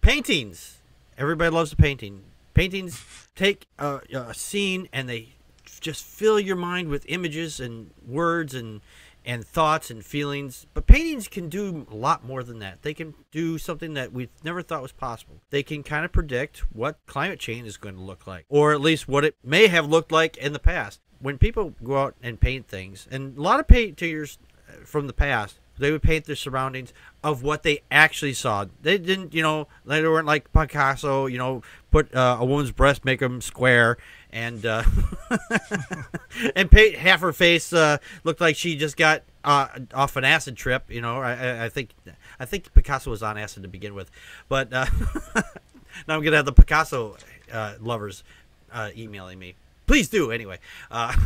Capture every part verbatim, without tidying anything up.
Paintings. Everybody loves a painting. Paintings take a, a scene and they just fill your mind with images and words and and thoughts and feelings. But paintings can do a lot more than that. They can do something that we never thought was possible. They can kind of predict what climate change is going to look like, or at least what it may have looked like in the past. When people go out and paint things, and a lot of painters from the past, they would paint their surroundings of what they actually saw. They didn't, you know, they weren't like Picasso, you know, put uh, a woman's breast, make them square, and uh, and paint half her face uh, looked like she just got uh, off an acid trip. You know, I, I think I think Picasso was on acid to begin with, but uh, now I'm gonna have the Picasso uh, lovers uh, emailing me. Please do anyway. Uh,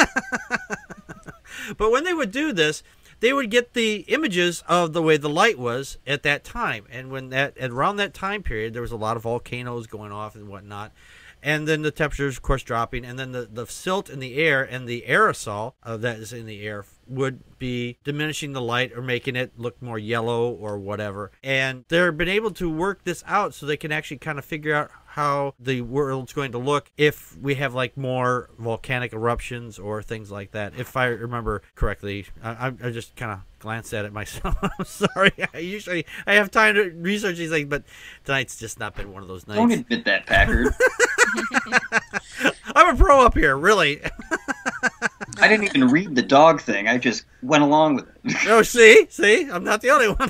but when they would do this, they would get the images of the way the light was at that time, and when that and around that time period, there was a lot of volcanoes going off and whatnot. And then the temperatures, of course, dropping, and then the, the silt in the air and the aerosol uh, that is in the air would be diminishing the light or making it look more yellow or whatever. And they've been able to work this out so they can actually kind of figure out how the world's going to look if we have like more volcanic eruptions or things like that. If I remember correctly, I, I just kind of glanced at it myself. I'm sorry. I usually I have time to research these things, but tonight's just not been one of those nights. Don't admit that, Packard. I'm a pro up here, really. I didn't even read the dog thing. I just went along with it. Oh, see? See? I'm not the only one.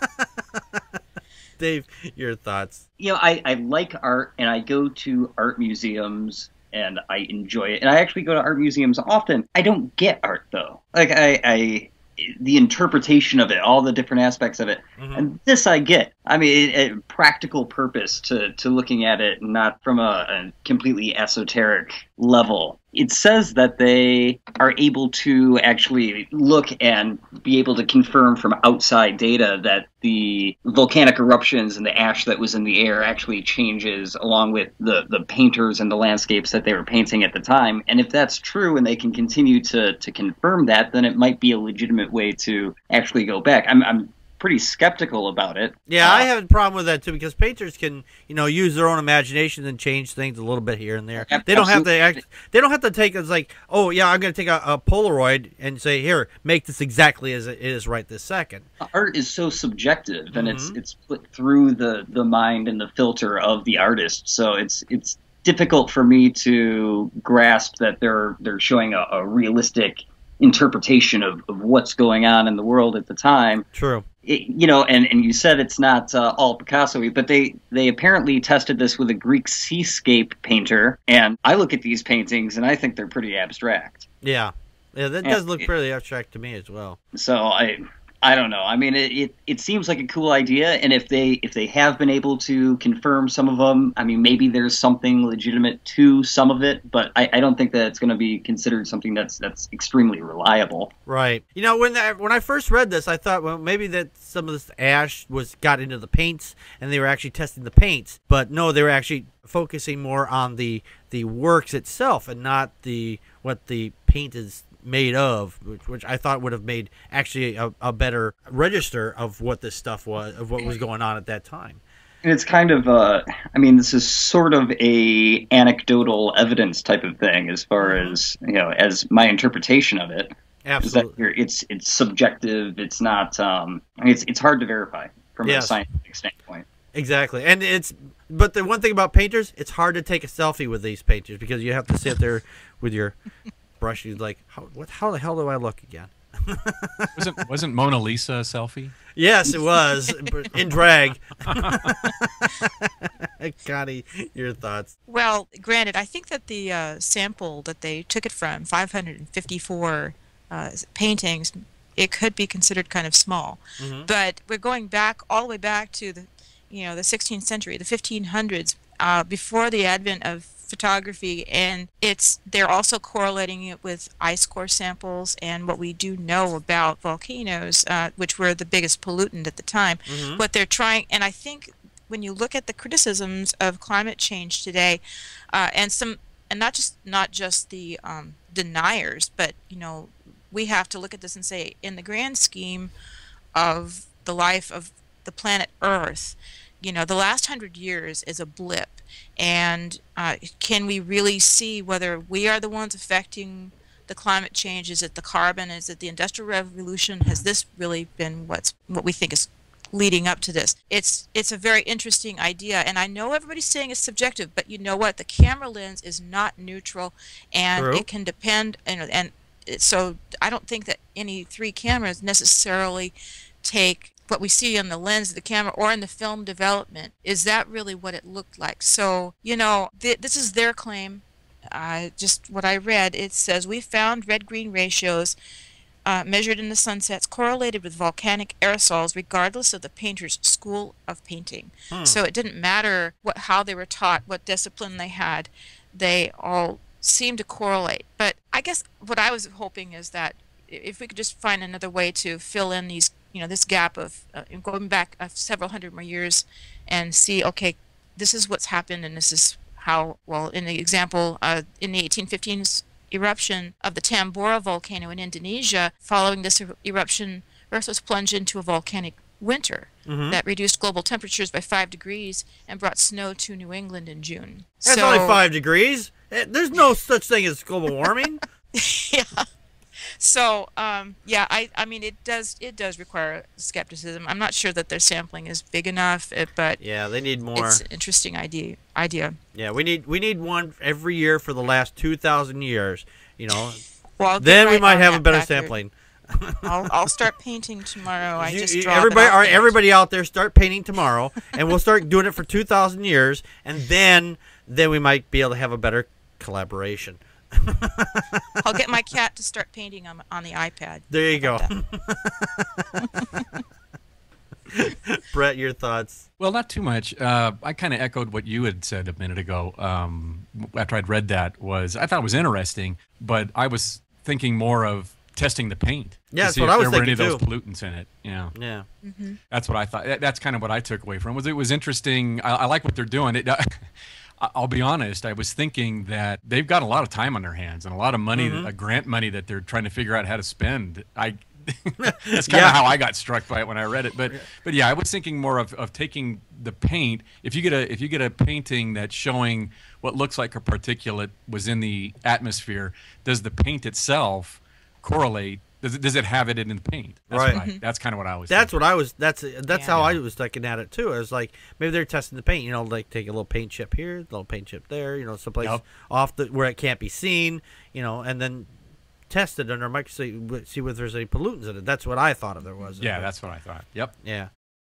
Dave, your thoughts? You know, I, I like art, and I go to art museums, and I enjoy it. And I actually go to art museums often. I don't get art, though. Like, I... I the interpretation of it, all the different aspects of it. Mm-hmm. And this I get. I mean, a, a practical purpose to, to looking at it, not from a, a completely esoteric level. It says that they are able to actually look and be able to confirm from outside data that the volcanic eruptions and the ash that was in the air actually changes along with the, the painters and the landscapes that they were painting at the time. And if that's true and they can continue to, to confirm that, then it might be a legitimate way to actually go back. I'm, I'm pretty skeptical about it. Yeah, uh, I have a problem with that too, because painters can, you know, use their own imagination and change things a little bit here and there. They don't have to act, they don't have to take it as like, oh yeah, I'm going to take a, a Polaroid and say, here, make this exactly as it is right this second. Art is so subjective, and Mm-hmm. it's it's put through the the mind and the filter of the artist. So it's it's difficult for me to grasp that they're they're showing a, a realistic interpretation of, of what's going on in the world at the time. True. It, you know, and, and you said it's not uh, all Picasso-y, but they, they apparently tested this with a Greek seascape painter, and I look at these paintings and I think they're pretty abstract. Yeah. Yeah, that does look pretty abstract to me as well. So I... I don't know. I mean, it, it it seems like a cool idea, and if they if they have been able to confirm some of them, I mean, maybe there's something legitimate to some of it, but I, I don't think that it's going to be considered something that's that's extremely reliable. Right. You know, when I, when I first read this, I thought, well, maybe that some of this ash was got into the paints, and they were actually testing the paints, but no, they were actually focusing more on the the works itself and not the what the paint is made of, which, which I thought would have made actually a, a better register of what this stuff was, of what was going on at that time. And it's kind of, uh, I mean, this is sort of a anecdotal evidence type of thing, as far as you know, as my interpretation of it. Absolutely, is that it's it's subjective. It's not. Um, I mean, it's it's hard to verify from yes. a scientific standpoint. Exactly, and it's but the one thing about painters, it's hard to take a selfie with these painters because you have to sit there with your brush. You're like, how, what? How the hell do I look again? wasn't wasn't Mona Lisa a selfie? Yes, it was in drag. Connie, your thoughts? Well, granted, I think that the uh, sample that they took it from, five hundred fifty-four uh, paintings, it could be considered kind of small. Mm-hmm. But we're going back all the way back to the, you know, the sixteenth century, the fifteen hundreds, uh, before the advent of photography, and it's they're also correlating it with ice core samples and what we do know about volcanoes, uh, which were the biggest pollutant at the time. Mm-hmm. What they're trying, and I think when you look at the criticisms of climate change today, uh, and some, and not just not just the um, deniers, but you know, we have to look at this and say, in the grand scheme of the life of the planet Earth, you know, the last hundred years is a blip, and uh, can we really see whether we are the ones affecting the climate change? Is it the carbon? Is it the Industrial Revolution? Has this really been what's what we think is leading up to this? It's it's a very interesting idea, and I know everybody's saying it's subjective, but you know what? The camera lens is not neutral, and True. it can depend. You know, and it, so I don't think that any three cameras necessarily take what we see on the lens of the camera or in the film development. Is that really what it looked like? So, you know, th this is their claim. Uh, just what I read, it says, we found red-green ratios uh, measured in the sunsets correlated with volcanic aerosols regardless of the painter's school of painting. Hmm. So it didn't matter what how they were taught, what discipline they had, they all seemed to correlate. But I guess what I was hoping is that if we could just find another way to fill in these, you know, this gap of uh, going back uh, several hundred more years and see, okay, this is what's happened, and this is how, well, in the example, uh, in the eighteen fifteens eruption of the Tambora volcano in Indonesia, following this er eruption, Earth was plunged into a volcanic winter Mm-hmm. that reduced global temperatures by five degrees and brought snow to New England in June. That's so, only five degrees. Eh, There's no such thing as global warming. yeah. So, um, yeah, I, I mean, it does, it does require skepticism. I'm not sure that their sampling is big enough, it, but Yeah, they need more. it's an interesting idea. Idea. Yeah, we need we need one every year for the last two thousand years. You know, Well, I'll get then we right might on have a that, better Packard. sampling. I'll, I'll start painting tomorrow. I You- just you- draw them everybody, out all right, there. everybody out there, start painting tomorrow, and we'll start doing it for two thousand years, and then then we might be able to have a better collaboration. I'll get my cat to start painting on, on the iPad. There you How go. about that? Brett, your thoughts? Well, not too much. Uh, I kind of echoed what you had said a minute ago. Um, after I'd read that, was I thought it was interesting, but I was thinking more of testing the paint. Yeah, to that's see what if I was there were any thinking, of those pollutants in it. Yeah, Yeah. that's what I thought. That- That's kind of what I took away from it. Was it was interesting. I, I like what they're doing. It. I'll be honest. I was thinking that they've got a lot of time on their hands and a lot of money, Mm-hmm. a grant money that they're trying to figure out how to spend. I. That's kind Yeah. of how I got struck by it when I read it. But but yeah, I was thinking more of, of taking the paint. If you get a if you get a painting that's showing what looks like a particulate was in the atmosphere, does the paint itself correlate? Does it, does it have it in the paint? That's Right. What I, that's kind of what I was. That's thinking. what I was. That's that's Yeah. how I was looking at it too. I was like, maybe they're testing the paint. You know, like take a little paint chip here, a little paint chip there. You know, someplace Yep. off the where it can't be seen. You know, and then test it under a microscope, see whether there's any pollutants in it. That's what I thought of there was. Yeah, that's what I thought. Yep. Yeah.